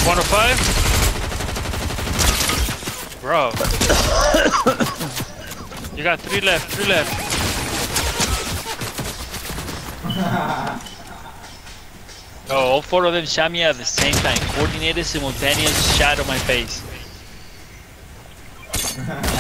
105? Bro. You got 3 left, 3 left. Oh, all 4 of them shot me at the same time. Coordinated, simultaneous shot on my face.